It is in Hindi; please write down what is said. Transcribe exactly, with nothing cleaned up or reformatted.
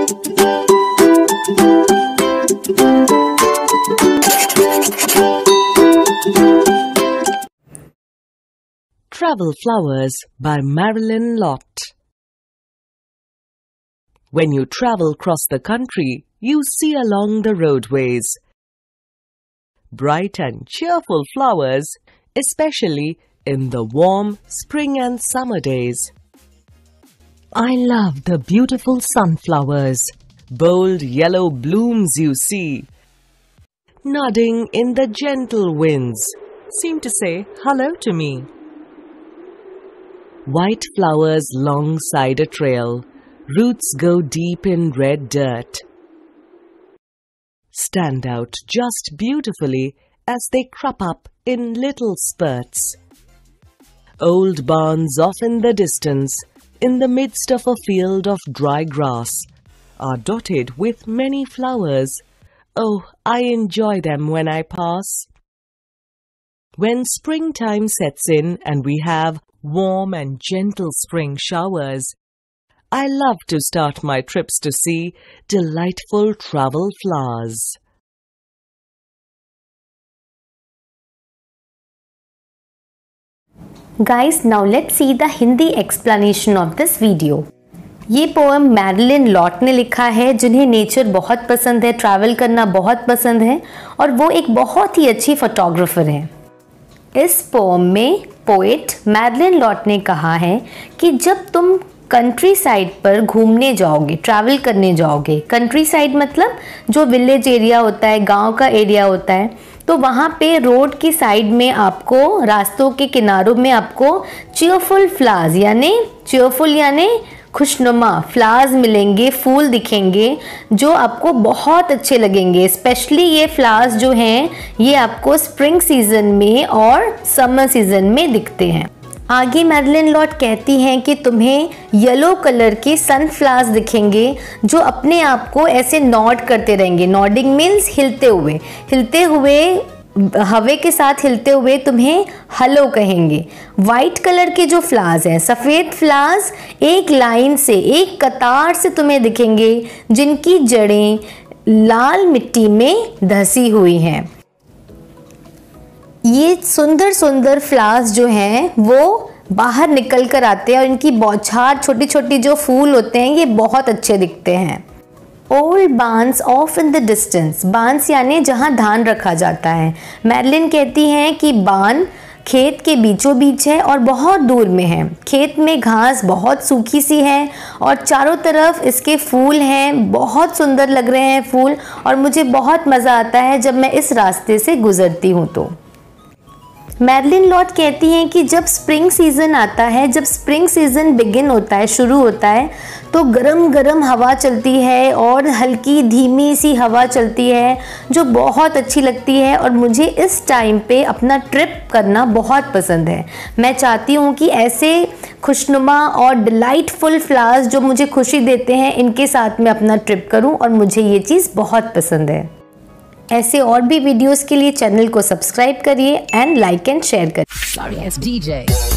Travel Flowers by Marilyn Lott. When you travel across the country, you see along the roadways bright and cheerful flowers, especially in the warm spring and summer days. I love the beautiful sunflowers, bold yellow blooms you see, nodding in the gentle winds, seem to say hello to me. White flowers longside a trail, roots go deep in red dirt, stand out just beautifully as they crop up in little spurts. Old barns off in the distance, in the midst of a field of dry grass, are dotted with many flowers. Oh, I enjoy them when I pass. When springtime sets in and we have warm and gentle spring showers, I love to start my trips to see delightful travel flowers. Guys, now let's see the Hindi explanation of this video. ये पोएम मैरिलिन लॉट ने लिखा है, जिन्हें नेचर बहुत पसंद है, ट्रैवल करना बहुत पसंद है और वो एक बहुत ही अच्छी फोटोग्राफर हैं। इस पोएम में पोएट मैरिलिन लॉट ने कहा है कि जब तुम कंट्री साइड पर घूमने जाओगे, ट्रैवल करने जाओगे, कंट्री साइड मतलब जो विलेज एरिया होता है, गांव का एरिया होता है, तो वहाँ पे रोड की साइड में आपको, रास्तों के किनारों में आपको चीयरफुल फ्लावर्स यानी चीयरफुल यानी खुशनुमा फ्लावर्स मिलेंगे, फूल दिखेंगे जो आपको बहुत अच्छे लगेंगे। स्पेशली ये फ्लावर्स जो हैं ये आपको स्प्रिंग सीजन में और समर सीजन में दिखते हैं। आगे मैरिलिन लॉट कहती हैं कि तुम्हें येलो कलर के सनफ्लावर्स दिखेंगे जो अपने आप को ऐसे नॉड करते रहेंगे। नॉडिंग मीन्स हिलते हुए, हिलते हुए हवा के साथ हिलते हुए तुम्हें हेलो कहेंगे। वाइट कलर के जो फ्लावर्स हैं, सफ़ेद फ्लावर्स एक लाइन से, एक कतार से तुम्हें दिखेंगे जिनकी जड़ें लाल मिट्टी में धसी हुई हैं। ये सुंदर सुंदर फ्लावर्स जो हैं वो बाहर निकल कर आते हैं और इनकी बौछार, छोटी छोटी जो फूल होते हैं, ये बहुत अच्छे दिखते हैं। ओल्ड बांस ऑफ इन द डिस्टेंस, बांस यानी जहाँ धान रखा जाता है। मैरिलिन कहती हैं कि बान खेत के बीचों बीच है और बहुत दूर में है। खेत में घास बहुत सूखी सी है और चारों तरफ इसके फूल हैं, बहुत सुंदर लग रहे हैं फूल, और मुझे बहुत मज़ा आता है जब मैं इस रास्ते से गुजरती हूँ तो। मैरिलिन लॉट कहती हैं कि जब स्प्रिंग सीज़न आता है, जब स्प्रिंग सीज़न बिगिन होता है, शुरू होता है, तो गरम गरम हवा चलती है और हल्की धीमी सी हवा चलती है जो बहुत अच्छी लगती है और मुझे इस टाइम पे अपना ट्रिप करना बहुत पसंद है। मैं चाहती हूँ कि ऐसे खुशनुमा और डिलाइटफुल फ्लावर्स जो मुझे खुशी देते हैं, इनके साथ मैं अपना ट्रिप करूँ और मुझे ये चीज़ बहुत पसंद है। ऐसे और भी वीडियोस के लिए चैनल को सब्सक्राइब करिए एंड लाइक एंड शेयर करिए।